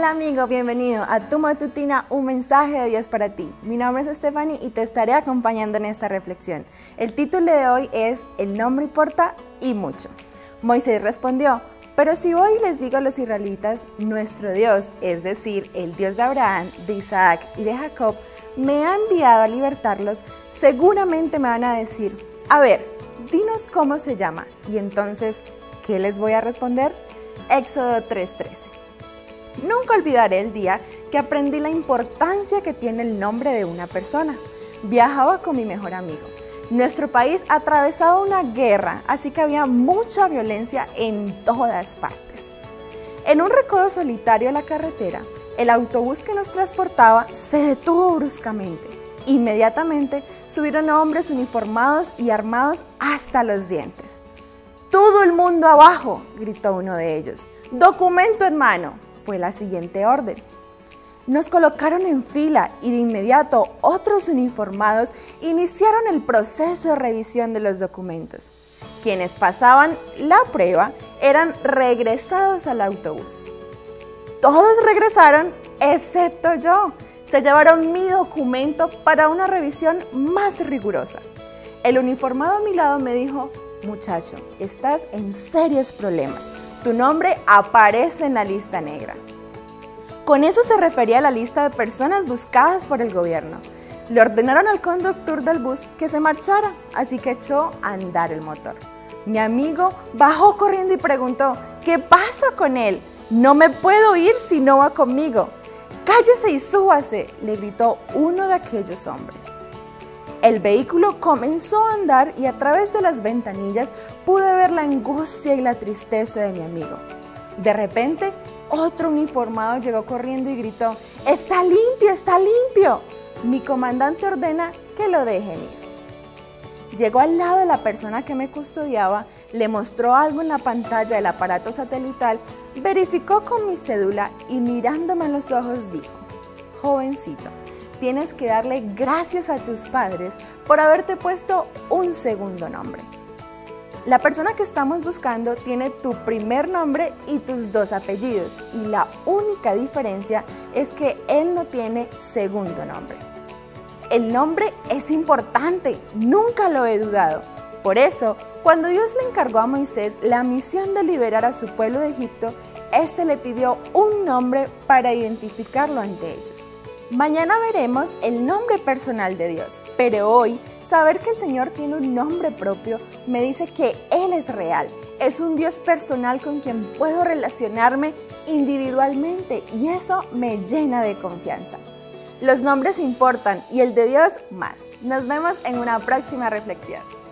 Hola amigo, bienvenido a Tu Matutina, un mensaje de Dios para ti. Mi nombre es Stephanie y te estaré acompañando en esta reflexión. El título de hoy es El nombre importa y mucho. Moisés respondió: pero si voy y les digo a los israelitas, nuestro Dios, es decir, el Dios de Abraham, de Isaac y de Jacob, me ha enviado a libertarlos, seguramente me van a decir: a ver, dinos cómo se llama. Y entonces, ¿qué les voy a responder? Éxodo 3:13. Nunca olvidaré el día que aprendí la importancia que tiene el nombre de una persona. Viajaba con mi mejor amigo. Nuestro país atravesaba una guerra, así que había mucha violencia en todas partes. En un recodo solitario de la carretera, el autobús que nos transportaba se detuvo bruscamente. Inmediatamente subieron hombres uniformados y armados hasta los dientes. ¡Todo el mundo abajo!, gritó uno de ellos. ¡Documento en mano!, fue la siguiente orden. Nos colocaron en fila y de inmediato otros uniformados iniciaron el proceso de revisión de los documentos. Quienes pasaban la prueba eran regresados al autobús. Todos regresaron excepto yo. Se llevaron mi documento para una revisión más rigurosa. El uniformado a mi lado me dijo: muchacho, estás en serios problemas. Tu nombre aparece en la lista negra. Con eso se refería a la lista de personas buscadas por el gobierno. Le ordenaron al conductor del bus que se marchara, así que echó a andar el motor. Mi amigo bajó corriendo y preguntó: ¿qué pasa con él? No me puedo ir si no va conmigo. ¡Cállese y súbase!, le gritó uno de aquellos hombres. El vehículo comenzó a andar y a través de las ventanillas pude ver la angustia y la tristeza de mi amigo. De repente, otro uniformado llegó corriendo y gritó: ¡está limpio, está limpio! Mi comandante ordena que lo dejen ir. Llegó al lado de la persona que me custodiaba, le mostró algo en la pantalla del aparato satelital, verificó con mi cédula y mirándome en los ojos dijo: jovencito, tienes que darle gracias a tus padres por haberte puesto un segundo nombre. La persona que estamos buscando tiene tu primer nombre y tus dos apellidos, y la única diferencia es que él no tiene segundo nombre. El nombre es importante, nunca lo he dudado. Por eso, cuando Dios le encargó a Moisés la misión de liberar a su pueblo de Egipto, éste le pidió un nombre para identificarlo ante ellos. Mañana veremos el nombre personal de Dios, pero hoy saber que el Señor tiene un nombre propio me dice que Él es real, es un Dios personal con quien puedo relacionarme individualmente y eso me llena de confianza. Los nombres importan y el de Dios más. Nos vemos en una próxima reflexión.